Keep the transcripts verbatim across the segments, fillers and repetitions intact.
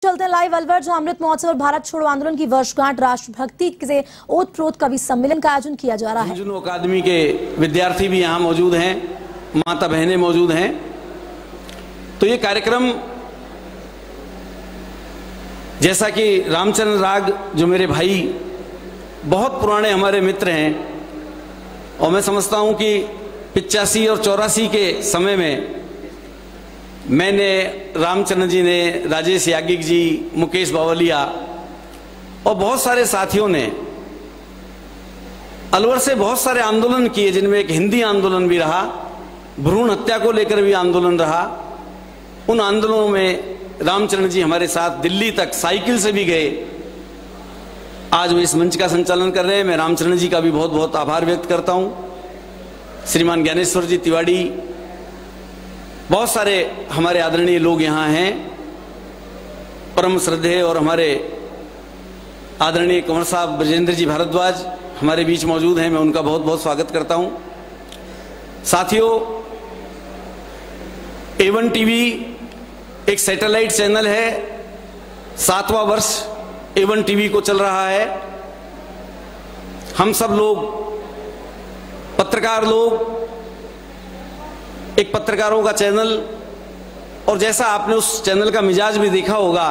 चलते हैं लाइव अलवर, जहां अमृत महोत्सव और भारत छोड़ो आंदोलन की वर्षगांठ राष्ट्रभक्ति से ओतप्रोत कवि सम्मेलन का आयोजन किया जा रहा है। झुंझुनू अकादमी के विद्यार्थी भी यहाँ मौजूद हैं, माता बहनें मौजूद हैं। तो ये कार्यक्रम, जैसा कि रामचंद्र राग जो मेरे भाई बहुत पुराने हमारे मित्र हैं, और मैं समझता हूँ कि पिचासी और चौरासी के समय में मैंने, रामचंद्र जी ने, राजेश याज्ञिक जी, मुकेश बावलिया और बहुत सारे साथियों ने अलवर से बहुत सारे आंदोलन किए, जिनमें एक हिंदी आंदोलन भी रहा, भ्रूण हत्या को लेकर भी आंदोलन रहा। उन आंदोलनों में रामचंद्र जी हमारे साथ दिल्ली तक साइकिल से भी गए। आज वो इस मंच का संचालन कर रहे हैं। मैं रामचंद्र जी का भी बहुत बहुत आभार व्यक्त करता हूं। श्रीमान ज्ञानेश्वर जी तिवारी, बहुत सारे हमारे आदरणीय लोग यहाँ हैं, परम श्रद्धेय, और हमारे आदरणीय कंवर साहब ब्रजेंद्र जी भारद्वाज हमारे बीच मौजूद हैं। मैं उनका बहुत बहुत स्वागत करता हूं। साथियों, ए वन टीवी एक सैटेलाइट चैनल है, सातवां वर्ष ए वन टीवी को चल रहा है। हम सब लोग पत्रकार लोग, एक पत्रकारों का चैनल, और जैसा आपने उस चैनल का मिजाज भी देखा होगा,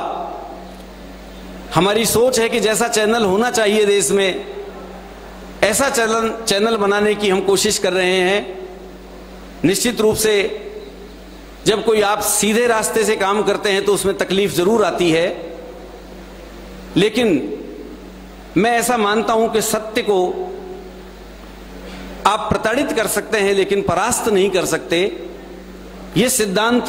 हमारी सोच है कि जैसा चैनल होना चाहिए देश में, ऐसा चैनल चैनल बनाने की हम कोशिश कर रहे हैं। निश्चित रूप से जब कोई आप सीधे रास्ते से काम करते हैं तो उसमें तकलीफ जरूर आती है, लेकिन मैं ऐसा मानता हूं कि सत्य को आप प्रताड़ित कर सकते हैं लेकिन परास्त नहीं कर सकते। यह सिद्धांत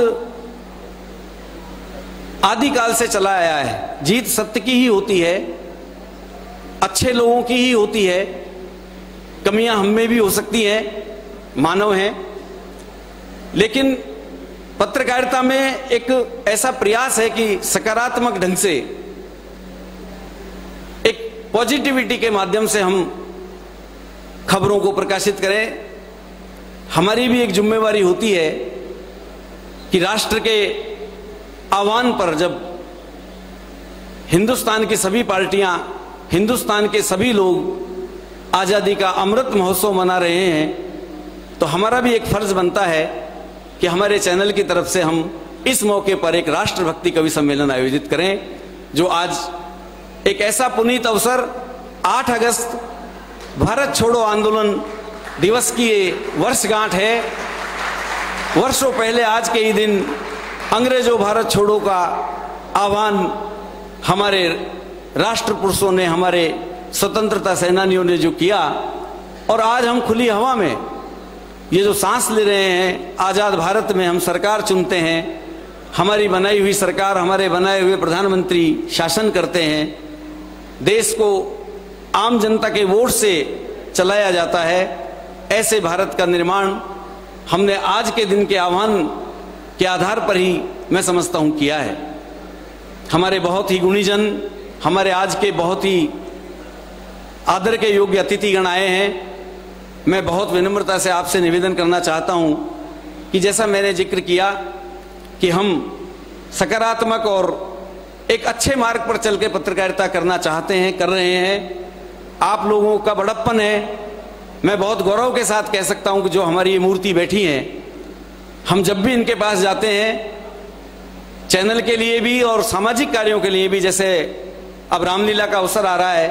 आदिकाल से चला आया है। जीत सत्य की ही होती है, अच्छे लोगों की ही होती है। कमियां हम में भी हो सकती हैं, मानव हैं, लेकिन पत्रकारिता में एक ऐसा प्रयास है कि सकारात्मक ढंग से, एक पॉजिटिविटी के माध्यम से हम खबरों को प्रकाशित करें। हमारी भी एक जिम्मेवारी होती है कि राष्ट्र के आह्वान पर, जब हिंदुस्तान की सभी पार्टियां, हिंदुस्तान के सभी लोग आजादी का अमृत महोत्सव मना रहे हैं, तो हमारा भी एक फर्ज बनता है कि हमारे चैनल की तरफ से हम इस मौके पर एक राष्ट्रभक्ति कवि सम्मेलन आयोजित करें, जो आज एक ऐसा पुनीत अवसर, आठ अगस्त भारत छोड़ो आंदोलन दिवस की वर्षगांठ है। वर्षों पहले आज के ही दिन अंग्रेजों भारत छोड़ो का आह्वान हमारे राष्ट्र पुरुषों ने, हमारे स्वतंत्रता सेनानियों ने जो किया, और आज हम खुली हवा में ये जो सांस ले रहे हैं, आजाद भारत में हम सरकार चुनते हैं, हमारी बनाई हुई सरकार, हमारे बनाए हुए प्रधानमंत्री शासन करते हैं, देश को आम जनता के वोट से चलाया जाता है। ऐसे भारत का निर्माण हमने आज के दिन के आह्वान के आधार पर ही, मैं समझता हूं, किया है। हमारे बहुत ही गुणीजन, हमारे आज के बहुत ही आदर के योग्य अतिथिगण आए हैं। मैं बहुत विनम्रता से आपसे निवेदन करना चाहता हूं कि जैसा मैंने जिक्र किया कि हम सकारात्मक और एक अच्छे मार्ग पर चल के पत्रकारिता करना चाहते हैं, कर रहे हैं। आप लोगों का बड़प्पन है। मैं बहुत गौरव के साथ कह सकता हूं कि जो हमारी ये मूर्ति बैठी है, हम जब भी इनके पास जाते हैं, चैनल के लिए भी और सामाजिक कार्यों के लिए भी, जैसे अब रामलीला का अवसर आ रहा है,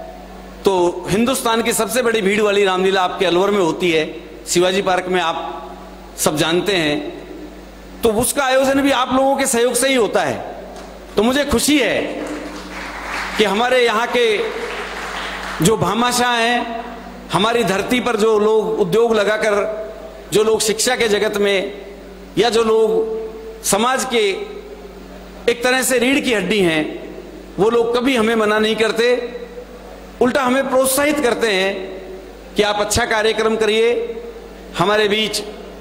तो हिंदुस्तान की सबसे बड़ी भीड़ वाली रामलीला आपके अलवर में होती है, शिवाजी पार्क में, आप सब जानते हैं। तो उसका आयोजन भी आप लोगों के सहयोग से ही होता है। तो मुझे खुशी है कि हमारे यहाँ के जो भामाशाह हैं, हमारी धरती पर जो लोग उद्योग लगाकर, जो लोग शिक्षा के जगत में, या जो लोग समाज के एक तरह से रीढ़ की हड्डी हैं, वो लोग कभी हमें मना नहीं करते, उल्टा हमें प्रोत्साहित करते हैं कि आप अच्छा कार्यक्रम करिए। हमारे बीच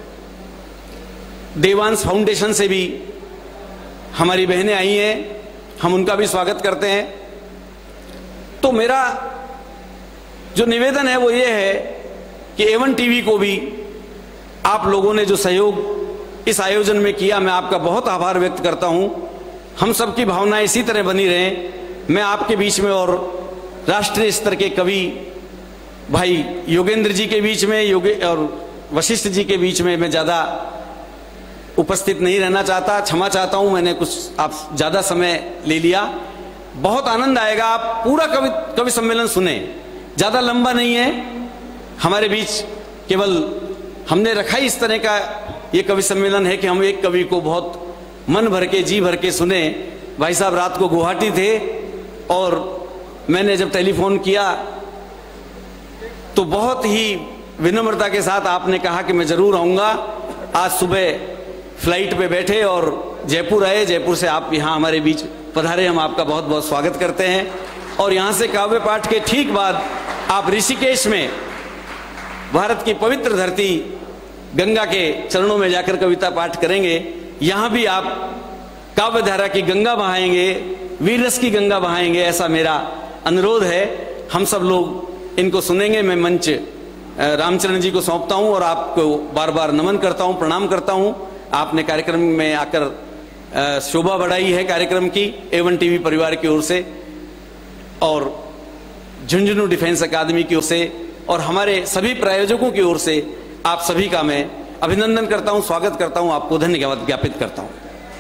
देवांश फाउंडेशन से भी हमारी बहनें आई हैं, हम उनका भी स्वागत करते हैं। तो मेरा जो निवेदन है वो ये है कि ए वन टीवी को भी आप लोगों ने जो सहयोग इस आयोजन में किया, मैं आपका बहुत आभार व्यक्त करता हूं। हम सबकी भावनाएं इसी तरह बनी रहें। मैं आपके बीच में और राष्ट्रीय स्तर के कवि भाई योगेंद्र जी के बीच में योगे और वशिष्ठ जी के बीच में मैं ज़्यादा उपस्थित नहीं रहना चाहता। क्षमा चाहता हूं, मैंने कुछ आप ज़्यादा समय ले लिया। बहुत आनंद आएगा, आप पूरा कवि कवि सम्मेलन सुने, ज़्यादा लंबा नहीं है। हमारे बीच केवल हमने रखा ही इस तरह का ये कवि सम्मेलन है कि हम एक कवि को बहुत मन भर के जी भर के सुने। भाई साहब रात को गुवाहाटी थे और मैंने जब टेलीफोन किया तो बहुत ही विनम्रता के साथ आपने कहा कि मैं ज़रूर आऊँगा। आज सुबह फ्लाइट पे बैठे और जयपुर आए, जयपुर से आप यहाँ हमारे बीच पधारे, हम आपका बहुत बहुत स्वागत करते हैं। और यहाँ से काव्य पाठ के ठीक बाद आप ऋषिकेश में भारत की पवित्र धरती गंगा के चरणों में जाकर कविता पाठ करेंगे। यहाँ भी आप काव्य धारा की गंगा बहाएंगे, वीर रस की गंगा बहाएंगे, ऐसा मेरा अनुरोध है। हम सब लोग इनको सुनेंगे। मैं मंच रामचरण जी को सौंपता हूँ और आपको बार बार नमन करता हूँ, प्रणाम करता हूँ। आपने कार्यक्रम में आकर शोभा बढ़ाई है कार्यक्रम की, एवन टीवी परिवार की ओर से और झुंझुनू डिफेंस अकादमी की ओर से और हमारे सभी प्रायोजकों की ओर से आप सभी का मैं अभिनंदन करता हूं, स्वागत करता हूं, आपको धन्यवाद ज्ञापित करता हूं।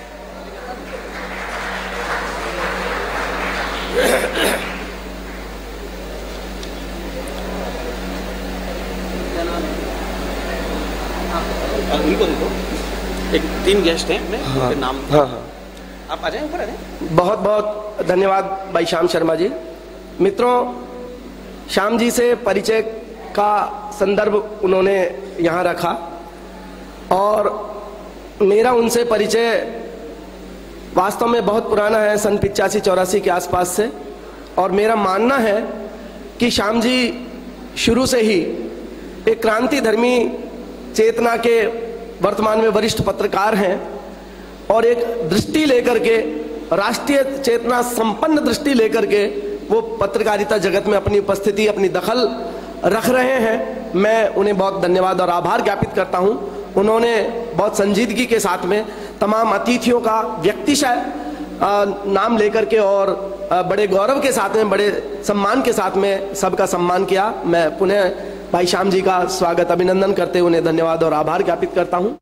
उनको देखो, एक तीन गेस्ट हैं, मैं हाँ, नाम हाँ हाँ आप आ जाएं, ऊपर आ जाएं। बहुत बहुत धन्यवाद भाई श्याम शर्मा जी। मित्रों, श्याम जी से परिचय का संदर्भ उन्होंने यहाँ रखा और मेरा उनसे परिचय वास्तव में बहुत पुराना है, सन पिचासी चौरासी के आसपास से। और मेरा मानना है कि श्याम जी शुरू से ही एक क्रांति धर्मी चेतना के वर्तमान में वरिष्ठ पत्रकार हैं और एक दृष्टि लेकर के, राष्ट्रीय चेतना संपन्न दृष्टि लेकर के वो पत्रकारिता जगत में अपनी उपस्थिति, अपनी दखल रख रहे हैं। मैं उन्हें बहुत धन्यवाद और आभार ज्ञापित करता हूं। उन्होंने बहुत संजीदगी के साथ में तमाम अतिथियों का व्यक्तिशः नाम लेकर के और बड़े गौरव के साथ में, बड़े सम्मान के साथ में सबका सम्मान किया। मैं पुनः भाई श्याम जी का स्वागत, अभिनंदन करते हुए उन्हें धन्यवाद और आभार ज्ञापित करता हूं।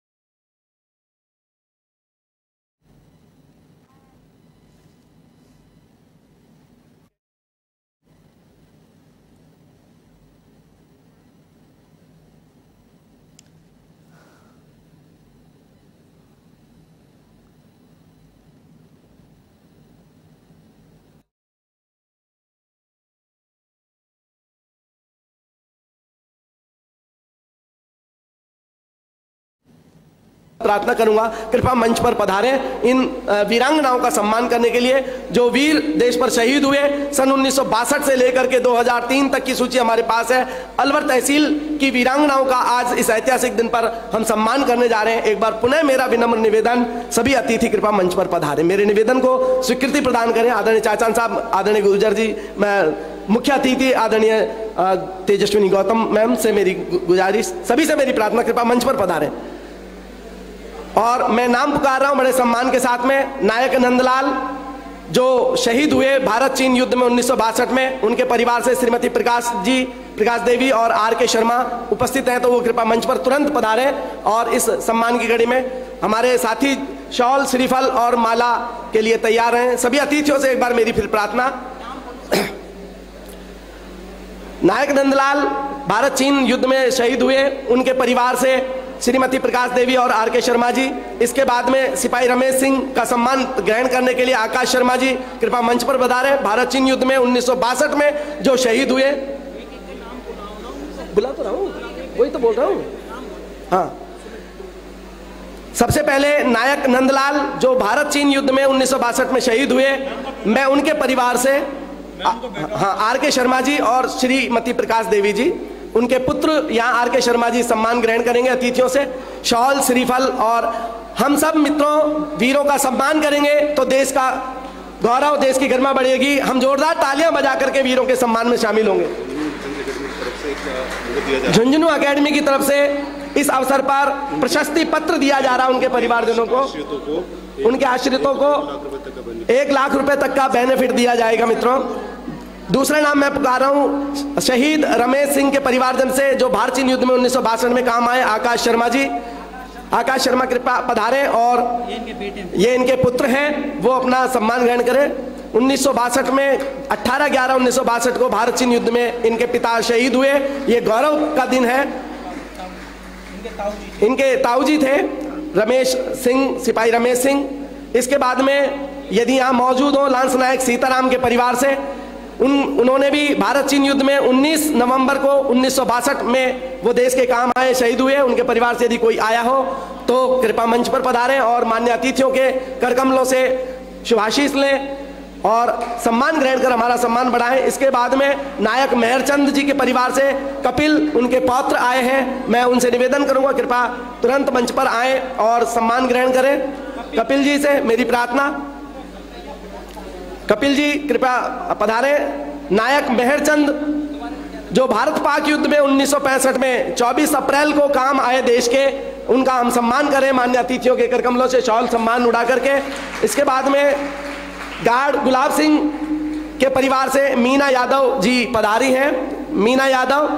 प्रार्थना करूंगा कृपा मंच पर पधारें इन वीरांगनाओं का सम्मान करने के लिए जो वीर देश पर शहीद हुए। सन उन्नीस सौ बासठ से लेकर के दो हज़ार तीन तक की सूची हमारे पास है। अलवर तहसील की वीरांगनाओं का आज इस ऐतिहासिक दिन पर हम सम्मान करने जा रहे हैं। एक बार पुनः मेरा विनम्र निवेदन, सभी अतिथि कृपा मंच पर पधारें, मेरे निवेदन को स्वीकृति प्रदान करें। आदरणीय चाचान साहब, आदरणीय गुर्जर जी, मैं मुख्य अतिथि आदरणीय तेजस्विनी गौतम मैम से मेरी गुजारिश, सभी से मेरी प्रार्थना, कृपा मंच पर पधारें। और मैं नाम पुकार रहा हूं बड़े सम्मान के साथ में, नायक नंदलाल जो शहीद हुए भारत चीन युद्ध में उन्नीस सौ बासठ में, उनके परिवार से श्रीमती प्रकाश जी, प्रकाश देवी और आर के शर्मा उपस्थित हैं, तो वो कृपा मंच पर तुरंत पधारें और इस सम्मान की घड़ी में हमारे साथी शॉल, श्रीफल और माला के लिए तैयार हैं। सभी अतिथियों से एक बार मेरी फिर प्रार्थना। नायक नंदलाल भारत चीन युद्ध में शहीद हुए, उनके परिवार से श्रीमती प्रकाश देवी और आर के शर्मा जी। इसके बाद में सिपाही रमेश सिंह का सम्मान ग्रहण करने के लिए आकाश शर्मा जी कृपा मंच पर पधारे। भारत चीन युद्ध में उन्नीस सौ बासठ में जो शहीद हुए, बुला तो रहा हूं, वही तो बोल रहा हूं। हाँ, सबसे पहले नायक नंदलाल जो भारत चीन युद्ध में उन्नीस सौ बासठ में शहीद हुए, मैं उनके परिवार से हाँ आर के शर्मा जी और श्रीमती प्रकाश देवी जी, उनके पुत्र यहाँ आर के शर्मा जी सम्मान ग्रहण करेंगे अतिथियों से। शॉल, श्रीफल और हम सब मित्रों वीरों का सम्मान करेंगे तो देश का गौरव, देश की गरिमा बढ़ेगी। हम जोरदार तालियां बजा करके वीरों के सम्मान में शामिल होंगे। झुंझुनू अकेडमी की तरफ से इस अवसर पर प्रशस्ति पत्र दिया जा रहा है उनके परिवारजनों को। उनके आश्रितों को एक लाख रुपए तक का बेनिफिट दिया जाएगा। मित्रों, दूसरा नाम मैं पुकार रहा हूं शहीद रमेश सिंह के परिवारजन से, जो भारत चीन युद्ध में उन्नीस सौ बासठ में काम आए, आकाश शर्मा जी। आकाश शर्मा कृपया पधारें और ये इनके पुत्र हैं, वो अपना सम्मान ग्रहण करें। उन्नीस सौ बासठ में अठारह ग्यारह उन्नीस सौ बासठ को भारत चीन युद्ध में इनके पिता शहीद हुए। ये गौरव का दिन है। इनके ताऊजी थे रमेश सिंह, सिपाही रमेश सिंह। इसके बाद में यदि यहाँ मौजूद हो लांस नायक सीताराम के परिवार से, उन उन्होंने भी भारत चीन युद्ध में उन्नीस नवंबर को उन्नीस सौ बासठ में वो देश के काम आए, शहीद हुए। उनके परिवार से यदि कोई आया हो तो कृपया मंच पर पधारें और मान्य अतिथियों के करकमलों से शुभाशीष लें और सम्मान ग्रहण कर हमारा सम्मान बढ़ाएं। इसके बाद में नायक मेहरचंद जी के परिवार से कपिल, उनके पौत्र आए हैं। मैं उनसे निवेदन करूंगा कृपया तुरंत मंच पर आए और सम्मान ग्रहण करें। कपिल जी से मेरी प्रार्थना। कपिल जी कृपया पधारें। नायक मेहरचंद जो भारत पाक युद्ध में उन्नीस सौ पैंसठ में चौबीस अप्रैल को काम आए देश के, उनका हम सम्मान करें मान्य अतिथियों के करकमलों से शॉल सम्मान उड़ा करके। इसके बाद में गार्ड गुलाब सिंह के परिवार से मीना यादव जी पधारी हैं। मीना यादव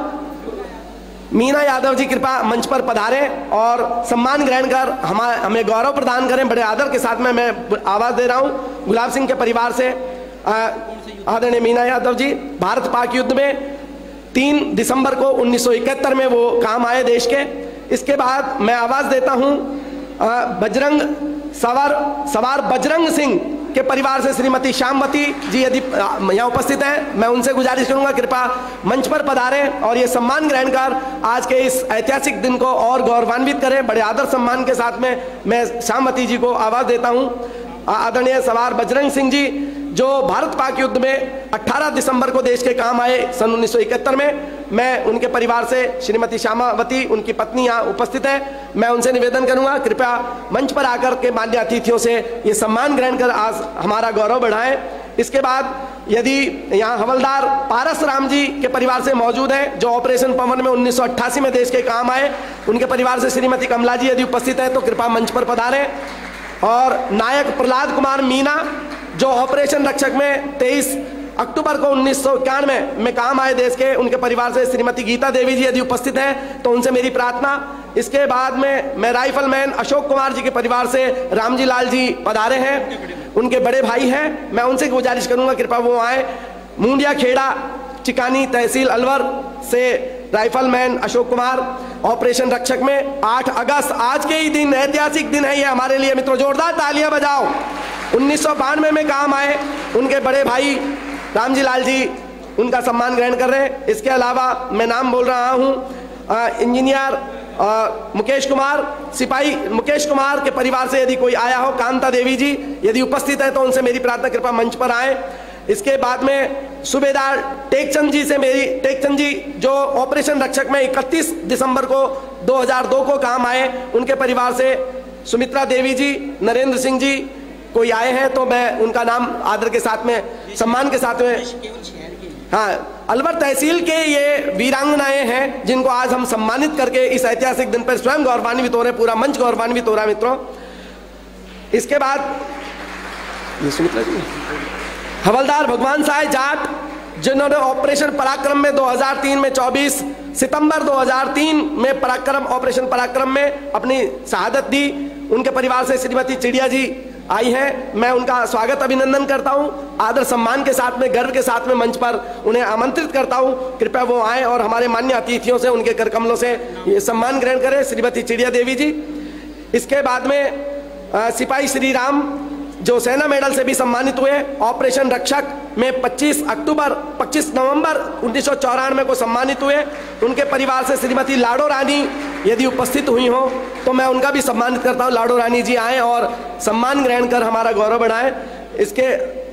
मीना यादव जी कृपया मंच पर पधारें और सम्मान ग्रहण कर हमारे हमें गौरव प्रदान करें। बड़े आदर के साथ में मैं आवाज दे रहा हूं गुलाब सिंह के परिवार से। आदरणीय मीना यादव जी भारत पाक युद्ध में तीन दिसंबर को उन्नीस सौ इकहत्तर में वो काम आए देश के। इसके बाद मैं आवाज देता हूं बजरंग सवार सवार बजरंग सिंह के परिवार से श्रीमती श्यामवती जी यदि यहाँ उपस्थित हैं, मैं उनसे गुजारिश करूंगा कृपया मंच पर पधारें और ये सम्मान ग्रहण कर आज के इस ऐतिहासिक दिन को और गौरवान्वित करें। बड़े आदर सम्मान के साथ में मैं श्यामवती जी को आवाज देता हूं। आदरणीय सवार बजरंग सिंह जी जो भारत पाक युद्ध में अठारह दिसंबर को देश के काम आए सन उन्नीस सौ इकहत्तर में, मैं उनके परिवार से श्रीमती श्यामावती, उनकी पत्नी यहाँ उपस्थित है। मैं उनसे निवेदन करूंगा कृपया मंच पर आकर के मान्य अतिथियों से ये सम्मान ग्रहण कर आज हमारा गौरव बढ़ाएं। इसके बाद यदि यहाँ हवलदार पारस राम जी के परिवार से मौजूद हैं, जो ऑपरेशन पवन में उन्नीस सौ अट्ठासी में देश के काम आए, उनके परिवार से श्रीमती कमला जी यदि उपस्थित है तो कृपया मंच पर पधारें। और नायक प्रहलाद कुमार मीना जो ऑपरेशन रक्षक में तेईस अक्टूबर को उन्नीस सौ इक्यानवे में काम आए देश के, उनके परिवार से श्रीमती गीता देवी जी यदि उपस्थित हैं तो उनसे मेरी प्रार्थना। इसके बाद में मैं राइफलमैन अशोक कुमार जी के परिवार से रामजी लाल जी पधारे हैं, उनके बड़े भाई हैं। मैं उनसे गुजारिश करूंगा कृपया वो आए। मुंडिया खेड़ा चिकानी तहसील अलवर से राइफलमैन अशोक कुमार ऑपरेशन रक्षक में आठ अगस्त, आज के ही दिन ऐतिहासिक दिन है ये हमारे लिए। मित्रों जोरदार तालियां बजाओ। उन्नीस सौ बानवे में काम आए, उनके बड़े भाई रामजी लाल जी उनका सम्मान ग्रहण कर रहे हैं। इसके अलावा मैं नाम बोल रहा हूं इंजीनियर मुकेश कुमार, सिपाही मुकेश कुमार के परिवार से यदि कोई आया हो, कांता देवी जी यदि उपस्थित है तो उनसे मेरी प्रार्थना कृपया मंच पर आए। इसके बाद में सूबेदार टेकचंद जी से मेरी टेकचंद जी जो ऑपरेशन रक्षक में इकतीस दिसंबर को दो हज़ार दो को काम आए, उनके परिवार से सुमित्रा देवी जी, नरेंद्र सिंह जी कोई आए हैं तो मैं उनका नाम आदर के साथ में सम्मान के साथ में, हाँ अलवर तहसील के ये वीरांगनाएं हैं जिनको आज हम सम्मानित करके इस ऐतिहासिक दिन पर स्वयं गौरवान्वित हो रहे, पूरा मंच गौरवान्वित हो रहा है मित्रों। इसके बाद ये सुमित्रा जी हवलदार भगवान साय जाट जिन्होंने ऑपरेशन पराक्रम में दो हज़ार तीन में चौबीस सितंबर दो हज़ार तीन में पराक्रम ऑपरेशन पराक्रम में अपनी शहादत दी, उनके परिवार से श्रीमती चिड़िया जी आई हैं। मैं उनका स्वागत अभिनंदन करता हूं, आदर सम्मान के साथ में, गर्व के साथ में मंच पर उन्हें आमंत्रित करता हूं कृपया वो आए और हमारे मान्य अतिथियों से उनके करकमलों से ये सम्मान ग्रहण करें श्रीमती चिड़िया देवी जी। इसके बाद में आ, सिपाही श्री राम जो सेना मेडल से भी सम्मानित हुए, ऑपरेशन रक्षक में पच्चीस अक्टूबर पच्चीस नवंबर उन्नीस सौ चौरानवे को सम्मानित हुए, उनके परिवार से श्रीमती लाडो रानी यदि उपस्थित हुई हो तो मैं उनका भी सम्मानित करता हूं। लाडो रानी जी आए और सम्मान ग्रहण कर हमारा गौरव बढ़ाएं। इसके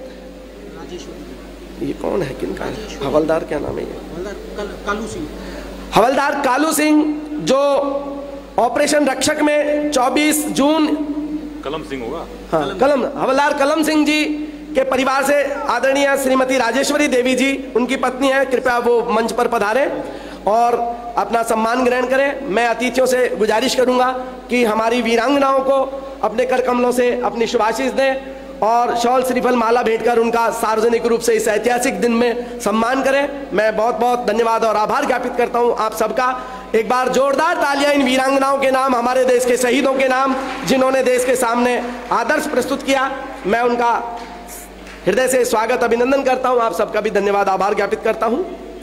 ये कौन है, किनका है? हवलदार क्या नाम है ये? कालू सिंह। हवलदार कालू सिंह जो ऑपरेशन रक्षक में चौबीस जून कलम सिंह होगा, हाँ कलम हवलदार कलम सिंह जी के परिवार से आदरणीय श्रीमती राजेश्वरी देवी जी उनकी पत्नी है, कृपया वो मंच पर पधारें। और अपना सम्मान ग्रहण करें। मैं अतिथियों से गुजारिश करूंगा कि हमारी वीरांगनाओं को अपने कर कमलों से अपनी शुभाशीष दें और शॉल श्रीफल माला भेंटकर उनका सार्वजनिक रूप से इस ऐतिहासिक दिन में सम्मान करें। मैं बहुत बहुत धन्यवाद और आभार ज्ञापित करता हूं आप सबका। एक बार जोरदार तालियां इन वीरांगनाओं के नाम, हमारे देश के शहीदों के नाम, जिन्होंने देश के सामने आदर्श प्रस्तुत किया। मैं उनका हृदय से स्वागत अभिनंदन करता हूं। आप सबका भी धन्यवाद आभार ज्ञापित करता हूं।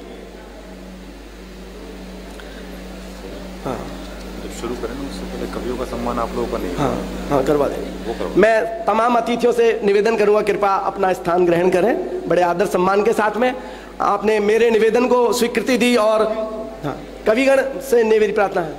हाँ, शुरू करें उससे पहले कवियों का सम्मान आप लोगों का नहीं। हाँ हाँ करवा देंगे। मैं तमाम अतिथियों से निवेदन करूंगा कृपया अपना स्थान ग्रहण करें बड़े आदर सम्मान के साथ में। आपने मेरे निवेदन को स्वीकृति दी और हाँ, कविगण से मेरी प्रार्थना है।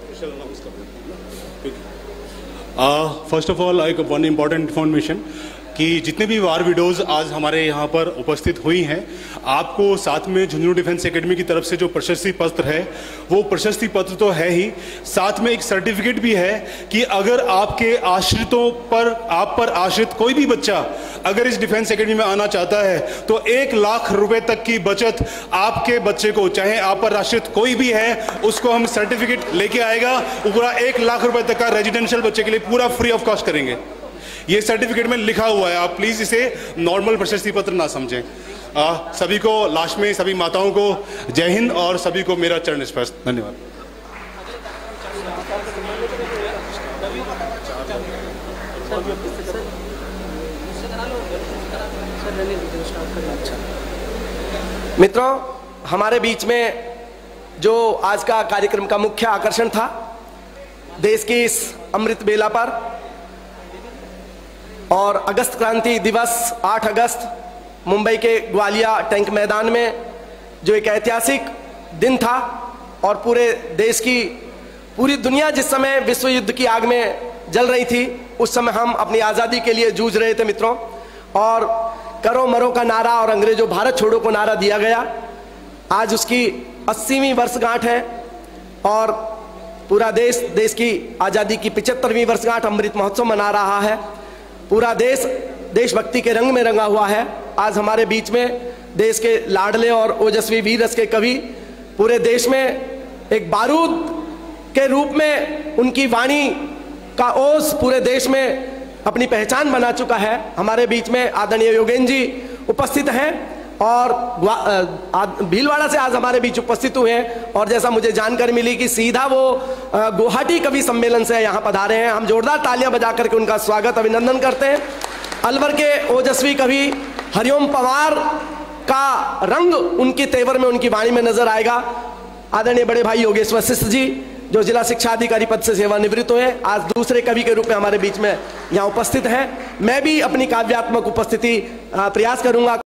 फर्स्ट ऑफ ऑल एक वन इम्पॉर्टेंट इन्फॉर्मेशन कि जितने भी वार विडोज आज हमारे यहाँ पर उपस्थित हुई हैं, आपको साथ में झुंझुनू डिफेंस एकेडमी की तरफ से जो प्रशस्ति पत्र है वो प्रशस्ति पत्र तो है ही, साथ में एक सर्टिफिकेट भी है कि अगर आपके आश्रितों पर आप पर आश्रित कोई भी बच्चा अगर इस डिफेंस एकेडमी में आना चाहता है तो एक लाख रुपए तक की बचत आपके बच्चे को, चाहे आप पर आश्रित कोई भी है, उसको हम सर्टिफिकेट लेके आएगा, पूरा एक लाख रुपए तक का रेजिडेंशियल बच्चे के लिए पूरा फ्री ऑफ कॉस्ट करेंगे। ये सर्टिफिकेट में लिखा हुआ है, आप प्लीज इसे नॉर्मल प्रशस्ति पत्र ना समझें। आ, सभी को लास्ट में सभी माताओं को जय हिंद और सभी को मेरा चरण स्पर्श। धन्यवाद। मित्रों, हमारे बीच में जो आज का कार्यक्रम का मुख्य आकर्षण था, देश की इस अमृत बेला पर और अगस्त क्रांति दिवस आठ अगस्त मुंबई के ग्वालिया टैंक मैदान में जो एक ऐतिहासिक दिन था और पूरे देश की, पूरी दुनिया जिस समय विश्व युद्ध की आग में जल रही थी, उस समय हम अपनी आज़ादी के लिए जूझ रहे थे मित्रों। और करो मरो का नारा और अंग्रेजों भारत छोड़ो को नारा दिया गया। आज उसकी अस्सीवीं वर्षगांठ है और पूरा देश देश की आज़ादी की पिचहत्तरवीं वर्षगांठ अमृत महोत्सव मना रहा है। पूरा देश देशभक्ति के रंग में रंगा हुआ है। आज हमारे बीच में देश के लाडले और ओजस्वी वीर रस के कवि पूरे देश में एक बारूद के रूप में उनकी वाणी का ओस पूरे देश में अपनी पहचान बना चुका है। हमारे बीच में आदरणीय योगेंद्र जी उपस्थित हैं और भीलवाड़ा से आज हमारे बीच उपस्थित हुए हैं और जैसा मुझे जानकारी मिली कि सीधा वो गुवाहाटी कवि सम्मेलन से यहाँ पधारे हैं। हम जोरदार तालियां बजा करके उनका स्वागत अभिनंदन करते हैं। अलवर के ओजस्वी कवि हरिओम पवार का रंग उनके तेवर में, उनकी वाणी में नजर आएगा। आदरणीय बड़े भाई योगेश वशिष्ठ जी जो जिला शिक्षा अधिकारी पद से सेवानिवृत्त हुए, आज दूसरे कवि के रूप में हमारे बीच में यहाँ उपस्थित हैं। मैं भी अपनी काव्यात्मक उपस्थिति प्रयास करूंगा।